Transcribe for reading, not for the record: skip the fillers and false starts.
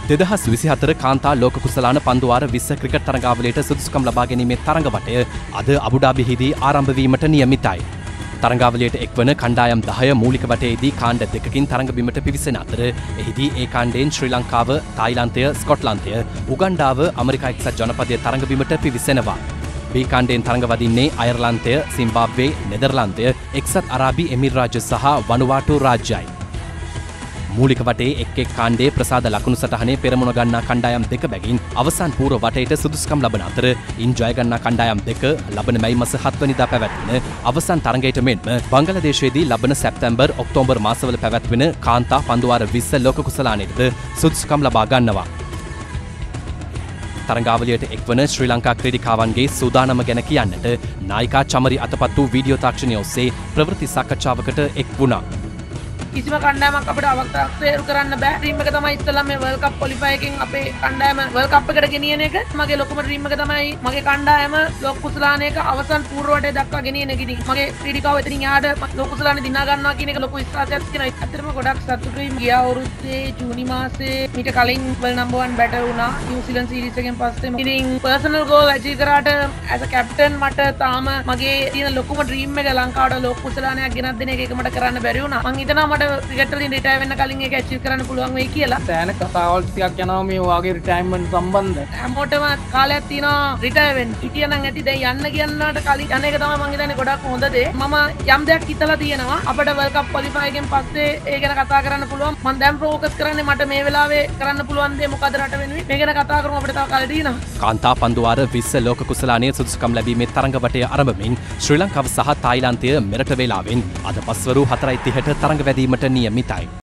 2024 කාන්තා ලෝක කුසලාන පන්දුවාර 20 ක්‍රිකට් තරඟාවලියට සුදුසුකම් ලබා ගැනීමේ තරඟ වටය අද අබුඩාබිහිදී ආරම්භ වීමට නියමිතයි. තරඟාවලියට එක්වන කණ්ඩායම් 10 මූලික වටයේදී කාණ්ඩ දෙකකින් තරඟ බිමට පිවිසෙන අතර එහිදී ඒ කාණ්ඩයෙන් ශ්‍රී ලංකාව, තායිලන්තය, ස්කොට්ලන්තය, උගන්ඩාව, ඇමරිකා එක්සත් ජනපදය තරඟ බිමට පිවිසෙනවා. B කාණ්ඩයෙන් තරඟ වදින්නේ අයර්ලන්තය, සිම්බාබ්වේ, නෙදර්ලන්තය, එක්සත් අරාබි එමිරාජ්‍ය සහ වනුවාටු රාජ්‍යයි. මූලික වටේ එක් කාණ්ඩයේ ප්‍රසාද ලකුණු සටහනේ පෙරමුණ ගන්නා කණ්ඩායම් දෙක බැගින් අවසන් පූර්ව වටේට සුදුසුකම් ලබන අතර ඉන් ජය ගන්නා කණ්ඩායම් දෙක ලබන මැයි මාස 7 වෙනිදා පැවැත්වෙන අවසන් තරඟයට මෙන්ම බංගලාදේශයේදී ලබන සැප්තැම්බර් ඔක්තෝබර් මාසවල පැවැත්වෙන කාන්තා පන්දුවාර 20 ලෝක කුසලානයේද සුදුසුකම් ලබා ගන්නවා. තරඟාවලියට එක්වන ශ්‍රී ලංකා ක්‍රීඩිකාවන්ගේ සූදානම ගැන කියන්නට නායිකා චමරි අතපත් වූ වීඩියෝ තාක්ෂණය ඔස්සේ ප්‍රවෘත්ති සාකච්ඡාවකට එක් වුණා. කිසිම කණ්ඩායමක් අපිට අවස්ථාවක් කරන්න බෑ. ඩ්‍රීම් එක තමයි ඉස්සෙල්ලා මේ වර්ල්ඩ් කප් ක්වොලිෆයි එකෙන් අපේ කණ්ඩායම වර්ල්ඩ් කප් එකට ගෙනියන එක. මගේ ලොකුම ඩ්‍රීම් එක තමයි මගේ කණ්ඩායම ලෝක කුසලානයක අවසන් පූර්වවටේ දක්වා ගෙනියන එක. මගේ ක්‍රීඩිකාව එතනින් යාට ලෝක කුසලානේ දිනා ගන්නවා කියන එක ලොකු විශ්වාසයක් තියෙනවා. ඇත්තටම ගොඩක් සතුටුයි. ගිය අවුරුද්දේ ජූනි මාසේ මීට කලින් වර්ල්ඩ් නම්බර් 1 බැටර් වුණා නිව්සීලන්ත සීරීස් එකෙන් පස්සේ. ඉතින් පර්සනල් ගෝල් ඇචීව් කරාට ඇස් අ කැප්ටන් මට තාම මගේ තියෙන ලොකුම ඩ්‍රීම් එක ලංකාවට ලෝක කුසලානයක් ගෙනත් දෙන එක මට කරන්න බැරි වුණා. මං හිතනවා මට ක්‍රිකට් වලින් රිටයර් වෙන්න කලින් ඒක ඇචීව් කරන්න පුළුවන් වෙයි කියලා. සෑහෙන කතාවල් ටිකක් යනවා මේ වාගේ රිටයර්මන්ට් සම්බන්ධ. හැමෝටම කාලයක් තියෙනවා රිටයර් වෙන්න. හිටියනම් ඇති දැන් යන්න කියනවාට කලින් යන එක තමයි මං හිතන්නේ ගොඩක් හොඳ දේ. මම යම් දෙයක් හිතලා තියෙනවා. අපිට වර්ල්ඩ් කප් ක්වොලිෆයි එකෙන් පස්සේ ඒ ගැන කතා කරන්න පුළුවන්. මම දැන් ફોකස් කරන්නේ මට මේ වෙලාවේ කරන්න පුළුවන් දේ මොකද රට වෙනුවෙන්. මේ ගැන කතා කරමු අපිට තව කාලෙට තියෙනවා. කාන්තා පන්දුවාර 20 ලෝක කුසලානයේ සුදුසුකම් ලැබීමේ තරඟ වටය ආරම්භමින් ශ්‍රී ලංකාව සහ තායිලන්තය මෙරට වේලාවෙන් අද පස්වරු 4:30ට තරඟ වැදීමට නියමිතයි.